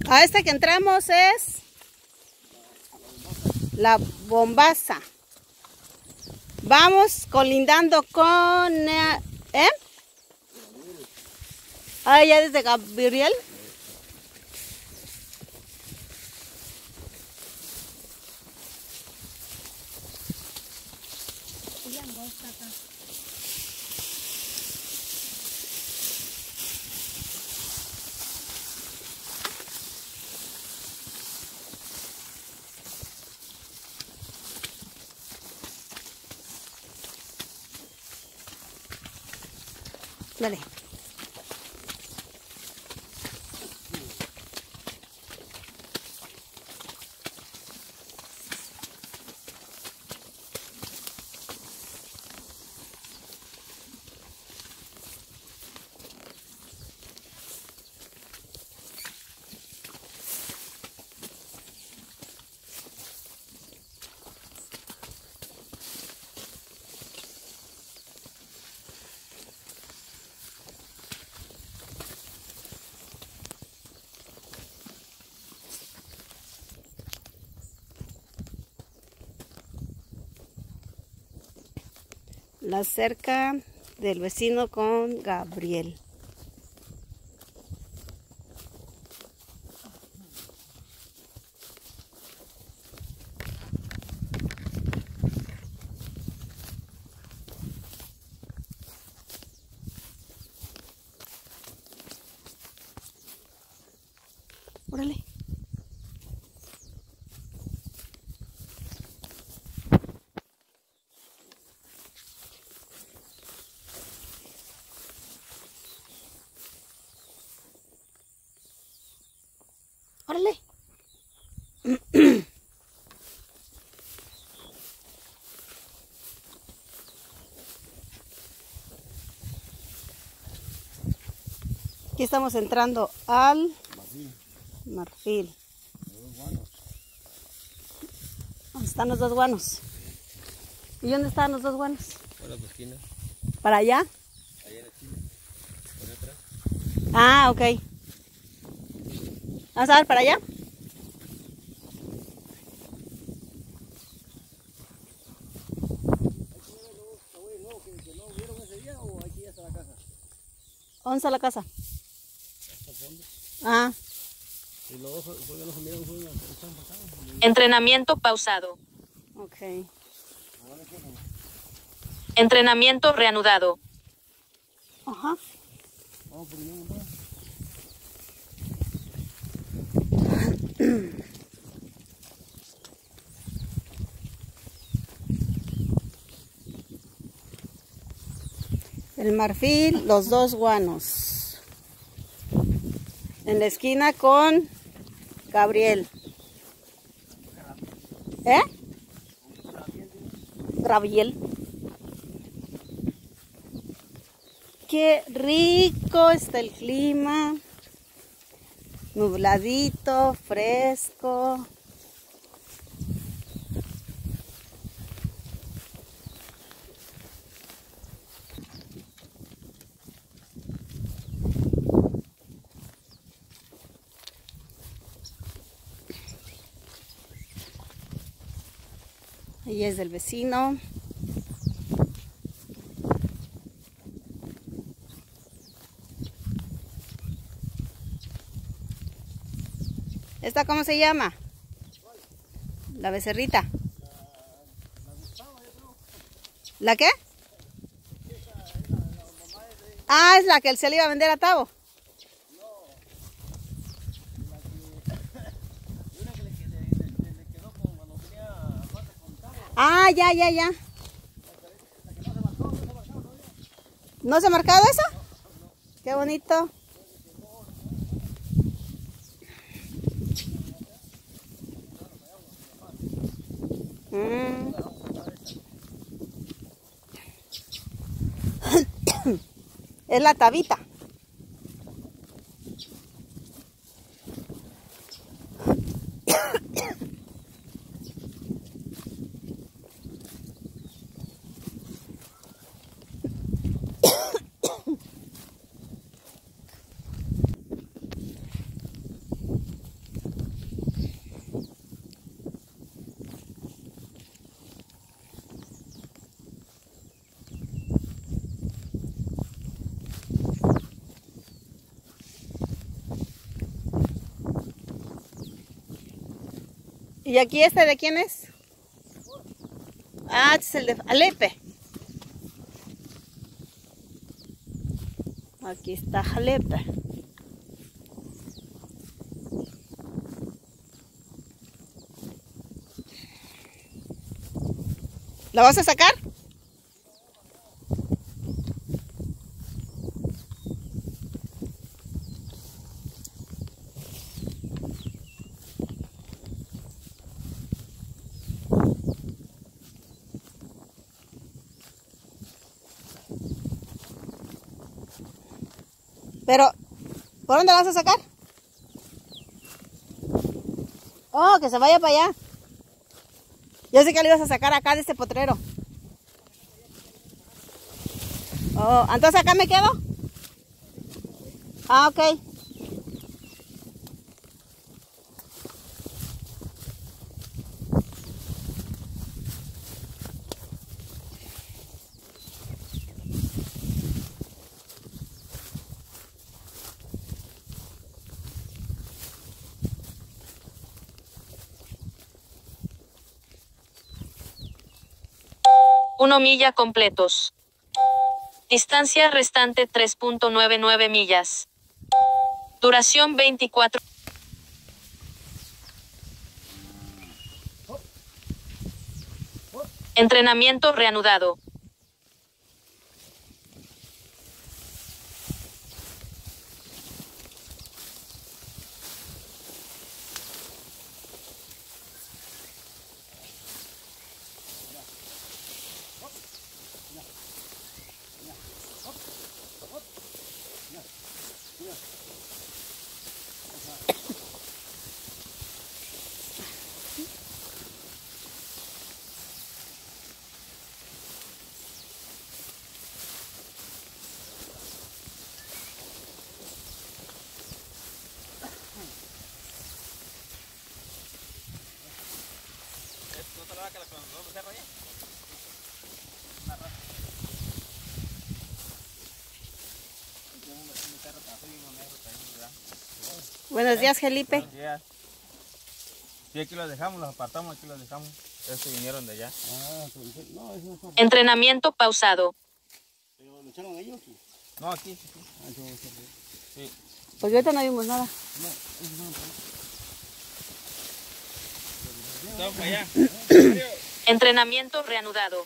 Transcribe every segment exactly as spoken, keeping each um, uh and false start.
A este que entramos es la Bombaza. Vamos colindando con... ¿Eh? Ah, ya desde Gabriel. Dale. La cerca del vecino con Gabriel. Órale. Órale. Aquí estamos entrando al Marfil. Marfil. ¿Dónde están los dos guanos? ¿Y dónde están los dos guanos? Por la esquina. ¿Para allá? Allá en la esquina. Por atrás. Ah, ok. Vamos a ver para allá. ¿Dónde está la casa? Ah. Entrenamiento pausado. Ok. Entrenamiento reanudado. Ajá. El Marfil, los dos guanos. En la esquina con Gabriel. ¿Eh? Gabriel. Qué rico está el clima. Nubladito, fresco. Ahí es del vecino. ¿Esta cómo se llama? La becerrita. ¿La qué? Ah, es la que él se le iba a vender a Tavo. Ah, ya, ya, ya. ¿No se ha marcado eso? Qué bonito. Mm. Es la Tabita. ¿Y aquí este de quién es? Ah, este es el de Jalepe. Aquí está Jalepe. ¿La vas a sacar? Pero, ¿por dónde la vas a sacar? Oh, que se vaya para allá. Yo sé que le ibas a sacar acá de este potrero. Oh, entonces acá me quedo. Ah, ok. Uno milla completos. Distancia restante tres punto noventa y nueve millas. Duración veinticuatro. Entrenamiento reanudado. ¿No te la vaca la con los cerros ahí? Buenos días, Felipe. Buenos días. Sí, aquí los dejamos, los apartamos, aquí los dejamos. Estos vinieron de allá. Ah, no, eso no está. Entrenamiento pausado. ¿Pero lo echaron ellos? No, aquí. aquí. Ah, yo, sí. Porque ahorita no vimos nada. No, no, para allá. Entrenamiento reanudado.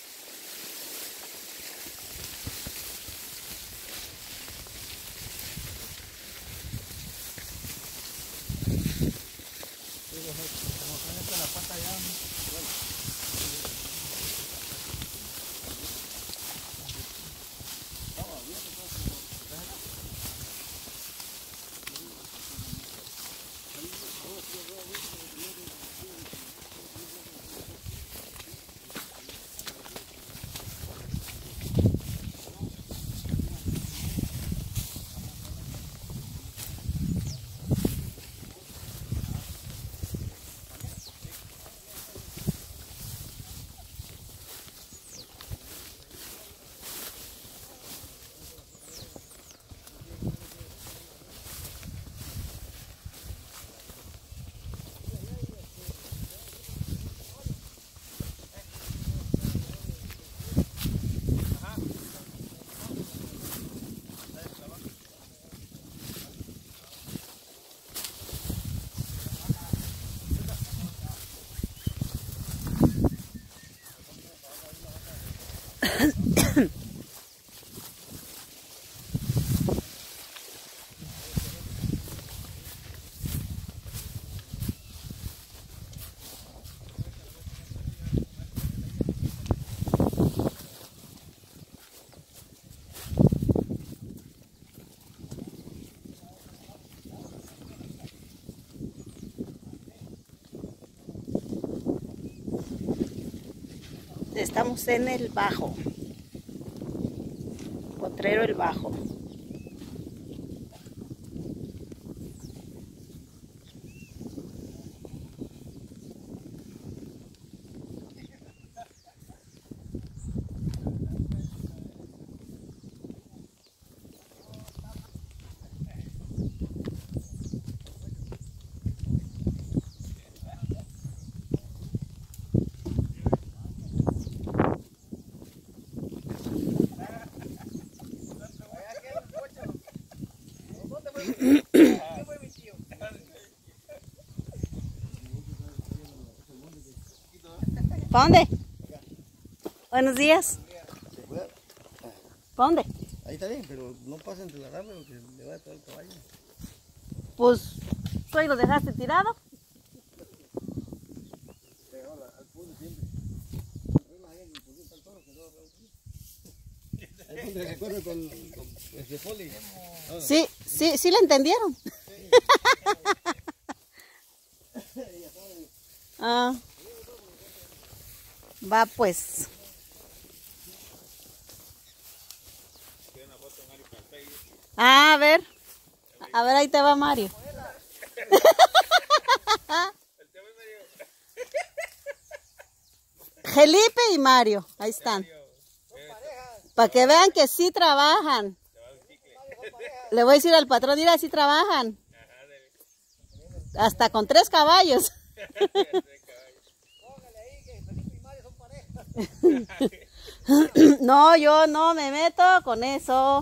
Estamos en el Bajo. Potrero el Bajo. ¿Para dónde? Buenos días. ¿Para dónde? Ahí está bien, pero no pasa entre la rama porque le va a traer el caballo. Pues, ¿tú ahí lo dejaste tirado? Ahí donde recuerdo con, con este poli. Sí, sí, sí le entendieron. Ah. Va pues. Ah, a ver. A ver, ahí te va Mario. Felipe y Mario, ahí están. Para que vean que sí trabajan. Le voy a decir al patrón, mira, sí trabajan. Hasta con tres caballos. No, yo no me meto con eso.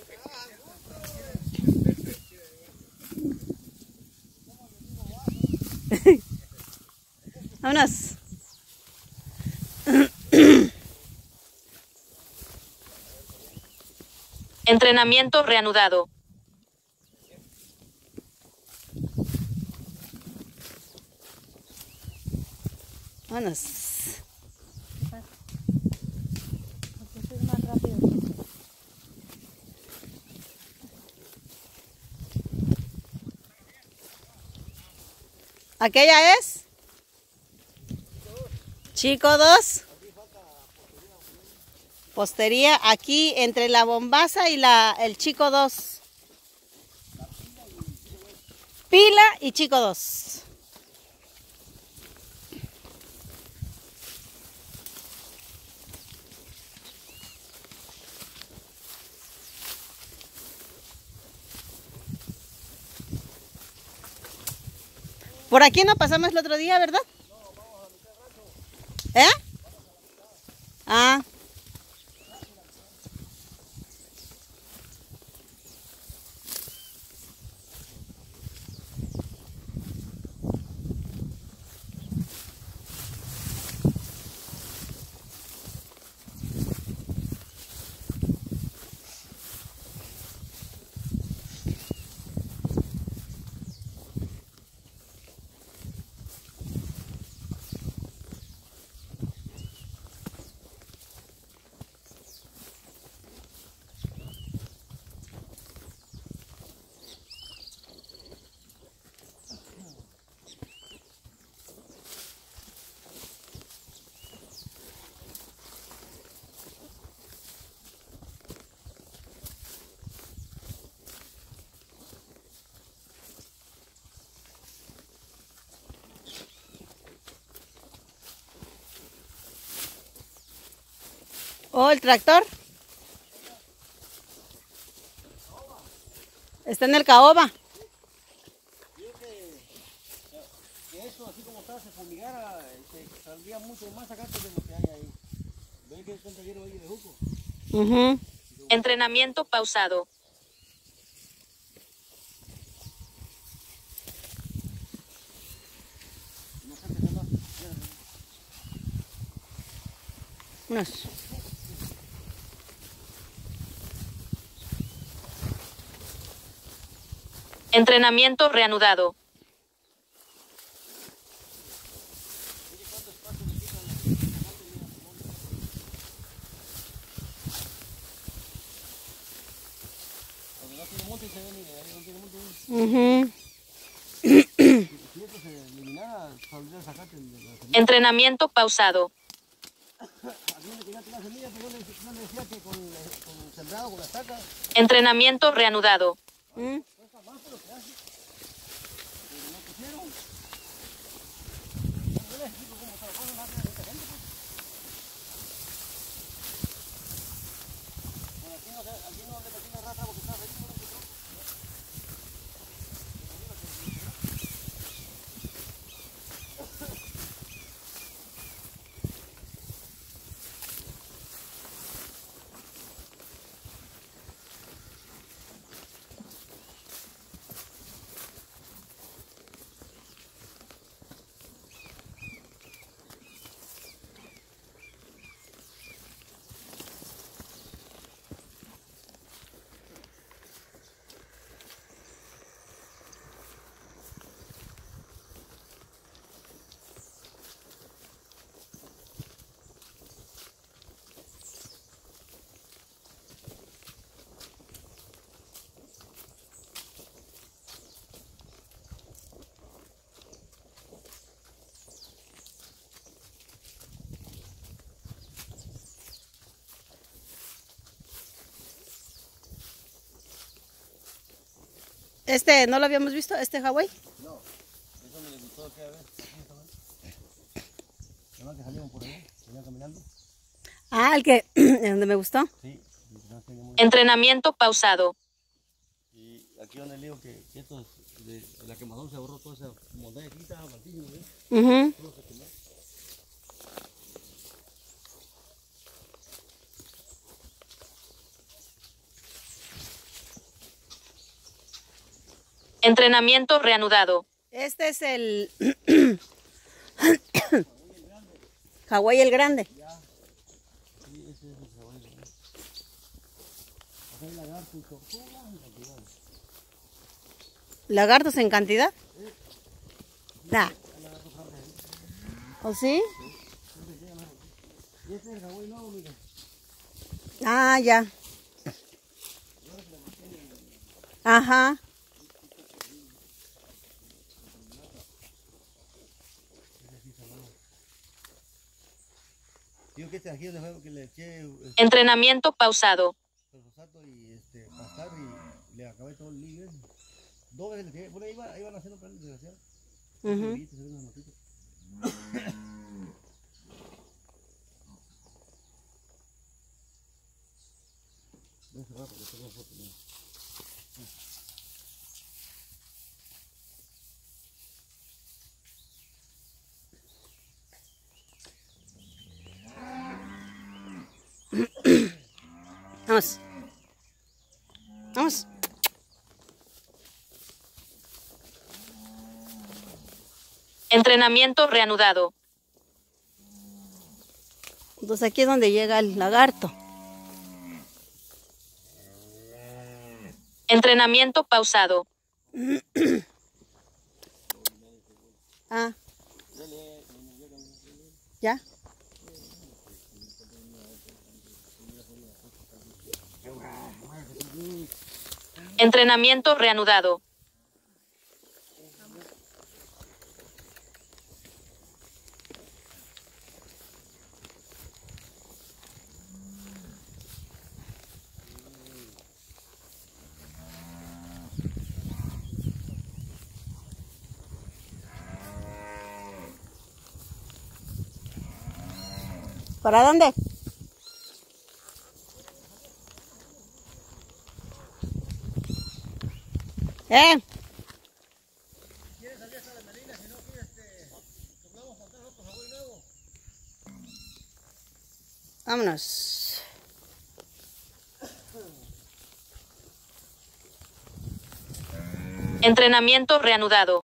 Vámonos. Entrenamiento reanudado. Vámonos. ¿Aquella es? Chico dos. Postería aquí entre la bombaza y la, el chico dos. Pila y chico dos. Por aquí no pasamos el otro día, ¿verdad? ¿Eh? Ah. Oh, el tractor. Está en el caoba. Que esto así como está, se fumigara, se saldría mucho más sacate de lo que hay ahí. ¿Ven que están trayendo ahí de juco? Uh-huh. Entrenamiento pausado. Unos. Entrenamiento reanudado. Uh-huh. Entrenamiento pausado. Entrenamiento reanudado. ¿Mm? Este, ¿no lo habíamos visto? ¿Este Hawái? No, eso me le gustó aquella vez. ¿No que salieron por ahí? ¿Venían caminando? Ah, el que, donde me gustó. Sí. Entrenamiento pausado. Y aquí donde le digo que, que esto es de, de la quemazón se ahorró toda esa montaña aquí, estaba martillo, ¿eh? Ujú. Todo se quemó. Entrenamiento reanudado. Este es el Hawái el Grande. Sí, ese es el caballo, ¿eh? Acá hay lagarto y tortuga en cantidad. ¿Lagartos en cantidad? Nah. ¿O sí? Y este es el Hawái nuevo, mira. Ah, ya. Ajá. Digo que este aquí donde fue que le eché este, Entrenamiento pausado. sulfato y este, pastar y le acabé todo el lío. Dos veces le tiré, por ahí iba, iban haciendo planes desgraciados. Ujú. Viste, se ven las notitas. Voy a cerrar porque tengo foto, mira. Vamos. Vamos. Entrenamiento reanudado. Entonces aquí es donde llega el lagarto. Entrenamiento pausado. Ah. ¿Ya? Entrenamiento reanudado. ¿Para dónde? ¿Eh? Vámonos. Entrenamiento reanudado.